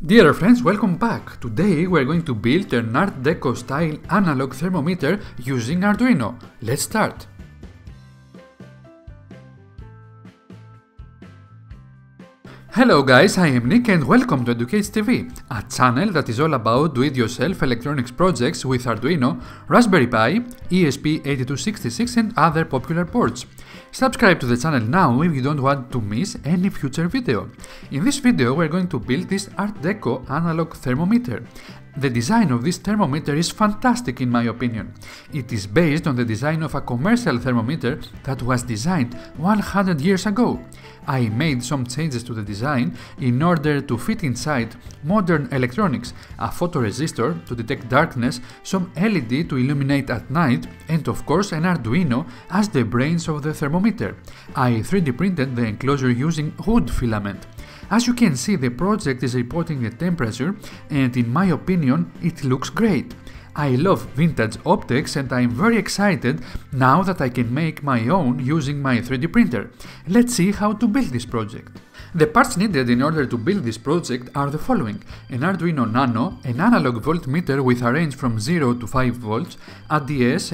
Dear friends, welcome back! Today we are going to build an Art Deco style analog thermometer using Arduino. Let's start! Hello guys, I am Nick and welcome to Educate TV, a channel that is all about do-it-yourself electronics projects with Arduino, Raspberry Pi, ESP8266 and other popular boards. Subscribe to the channel now if you don't want to miss any future video. In this video we are going to build this Art Deco analog thermometer. The design of this thermometer is fantastic in my opinion. It is based on the design of a commercial thermometer that was designed 100 years ago. I made some changes to the design in order to fit inside modern electronics, a photoresistor to detect darkness, some LED to illuminate at night, and of course an Arduino as the brains of the thermometer. I 3D printed the enclosure using wood filament. As you can see, the project is reporting the temperature and in my opinion it looks great. I love vintage optics and I am very excited now that I can make my own using my 3D printer. Let's see how to build this project. The parts needed in order to build this project are the following: an Arduino Nano, an analog voltmeter with a range from 0 to 5 volts, a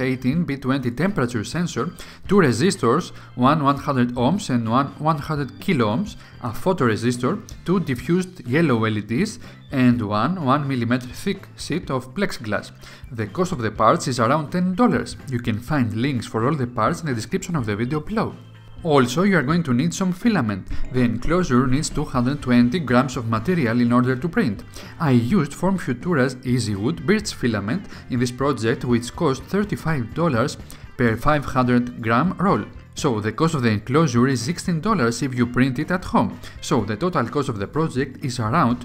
DS18B20 temperature sensor, two resistors, one 100 ohms and one 100 kilo ohms, a photoresistor, two diffused yellow LEDs, and one 1mm thick sheet of plexiglass. The cost of the parts is around $10. You can find links for all the parts in the description of the video below. Also, you are going to need some filament. The enclosure needs 220 grams of material in order to print. I used Form Futura's EasyWood birch filament in this project, which cost $35 per 500 gram roll. So the cost of the enclosure is $16 if you print it at home. So the total cost of the project is around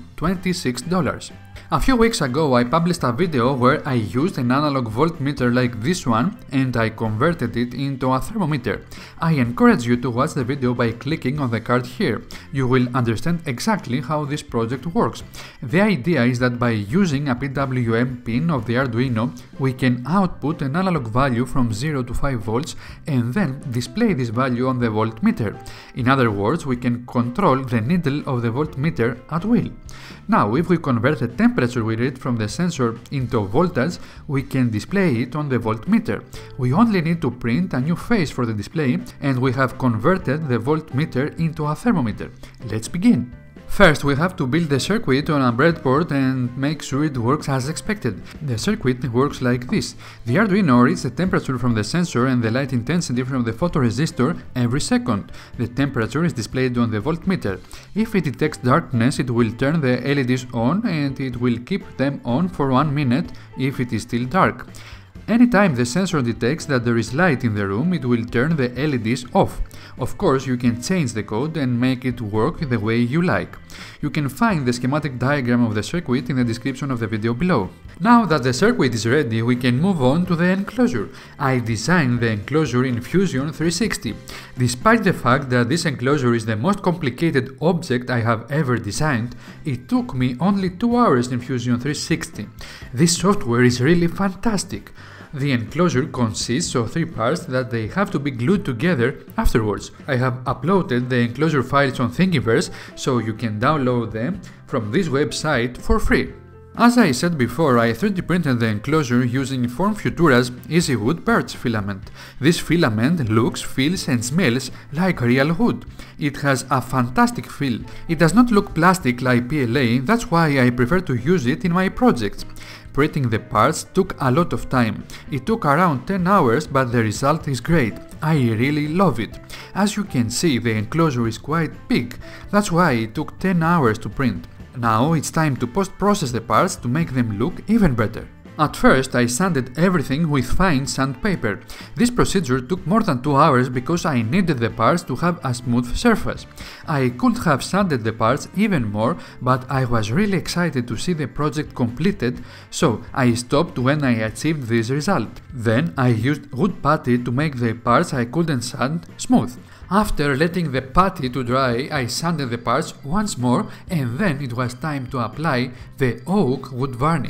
$26. A few weeks ago I published a video where I used an analog voltmeter like this one and I converted it into a thermometer. I encourage you to watch the video by clicking on the card here. You will understand exactly how this project works. The idea is that by using a PWM pin of the Arduino, we can output an analog value from 0 to 5 volts and then display this value on the voltmeter. In other words, we can control the needle of the voltmeter at will. Now, if we convert the temperature we read from the sensor into voltage, we can display it on the voltmeter. We only need to print a new face for the display and we have converted the voltmeter into a thermometer. Let's begin! First, we have to build the circuit on a breadboard and make sure it works as expected. The circuit works like this. The Arduino reads the temperature from the sensor and the light intensity from the photoresistor every second. The temperature is displayed on the voltmeter. If it detects darkness, it will turn the LEDs on and it will keep them on for 1 minute if it is still dark. Anytime the sensor detects that there is light in the room, it will turn the LEDs off. Of course, you can change the code and make it work the way you like. You can find the schematic diagram of the circuit in the description of the video below. Now that the circuit is ready, we can move on to the enclosure. I designed the enclosure in Fusion 360. Despite the fact that this enclosure is the most complicated object I have ever designed, it took me only 2 hours in Fusion 360. This software is really fantastic. The enclosure consists of 3 parts that they have to be glued together afterwards. I have uploaded the enclosure files on Thingiverse, so you can download them from this website for free. As I said before, I 3D printed the enclosure using Form Futura's EasyWood birch filament. This filament looks, feels and smells like real wood. It has a fantastic feel. It does not look plastic like PLA, that's why I prefer to use it in my projects. Printing the parts took a lot of time. It took around 10 hours, but the result is great. I really love it. As you can see, the enclosure is quite big. That's why it took 10 hours to print. Now it's time to post-process the parts to make them look even better. At first, I sanded everything with fine sandpaper. This procedure took more than 2 hours because I needed the parts to have a smooth surface. I could have sanded the parts even more, but I was really excited to see the project completed, so I stopped when I achieved this result. Then I used wood putty to make the parts I couldn't sand smooth. After letting the putty to dry, I sanded the parts once more and then it was time to apply the oak wood varnish.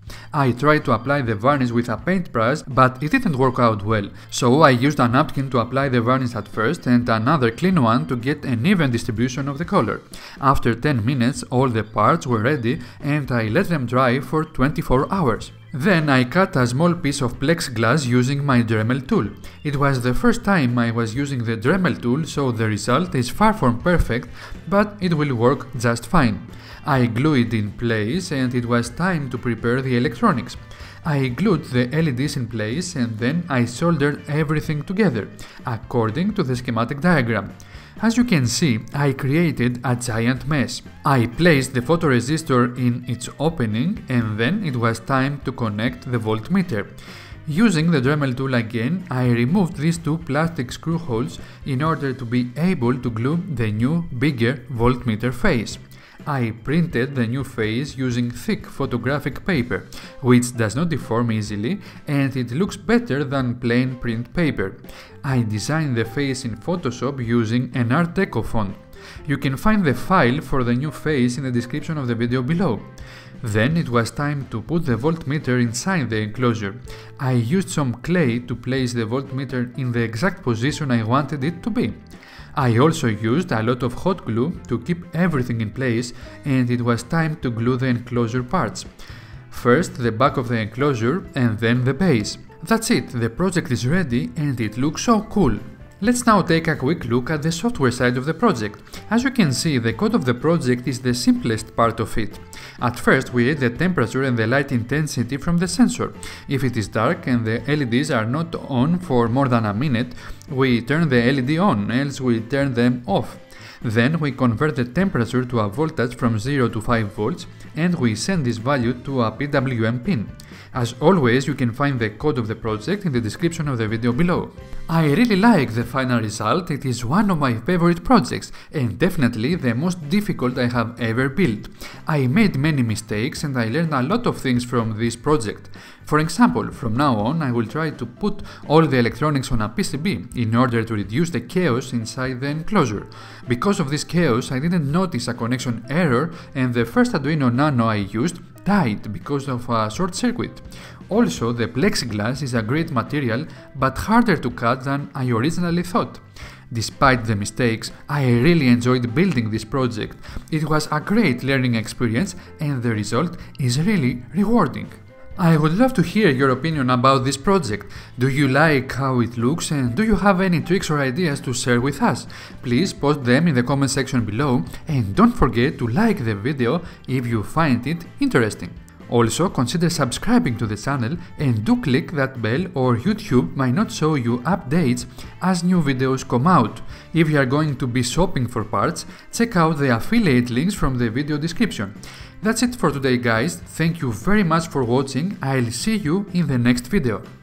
I tried to apply the varnish with a paintbrush, but it didn't work out well, so I used a napkin to apply the varnish at first and another clean one to get an even distribution of the color. After 10 minutes all the parts were ready and I let them dry for 24 hours. Then I cut a small piece of plexiglass using my Dremel tool. It was the first time I was using the Dremel tool, so the result is far from perfect, but it will work just fine. I glued it in place and it was time to prepare the electronics. I glued the LEDs in place and then I soldered everything together, according to the schematic diagram. As you can see, I created a giant mess. I placed the photoresistor in its opening and then it was time to connect the voltmeter. Using the Dremel tool again, I removed these two plastic screw holes in order to be able to glue the new, bigger voltmeter face. I printed the new face using thick photographic paper, which does not deform easily and it looks better than plain print paper. I designed the face in Photoshop using an Deco font. You can find the file for the new face in the description of the video below. Then it was time to put the voltmeter inside the enclosure. I used some clay to place the voltmeter in the exact position I wanted it to be. I also used a lot of hot glue to keep everything in place and it was time to glue the enclosure parts. First the back of the enclosure and then the base. That's it, the project is ready and it looks so cool. Let's now take a quick look at the software side of the project. As you can see, the code of the project is the simplest part of it. At first we read the temperature and the light intensity from the sensor. If it is dark and the LEDs are not on for more than a minute, we turn the LED on, else we turn them off. Then we convert the temperature to a voltage from 0 to 5 volts and we send this value to a PWM pin. As always, you can find the code of the project in the description of the video below. I really like the final result, it is one of my favorite projects and definitely the most difficult I have ever built. I made many mistakes and I learned a lot of things from this project. For example, from now on I will try to put all the electronics on a PCB in order to reduce the chaos inside the enclosure. Because of this chaos I didn't notice a connection error and the first Arduino Nano I used died because of a short circuit. Also, the plexiglass is a great material but harder to cut than I originally thought. Despite the mistakes, I really enjoyed building this project. It was a great learning experience and the result is really rewarding. I would love to hear your opinion about this project. Do you like how it looks and do you have any tricks or ideas to share with us? Please post them in the comment section below and don't forget to like the video if you find it interesting. Also, consider subscribing to the channel and do click that bell or YouTube might not show you updates as new videos come out. If you are going to be shopping for parts, check out the affiliate links from the video description. That's it for today guys, thank you very much for watching, I'll see you in the next video.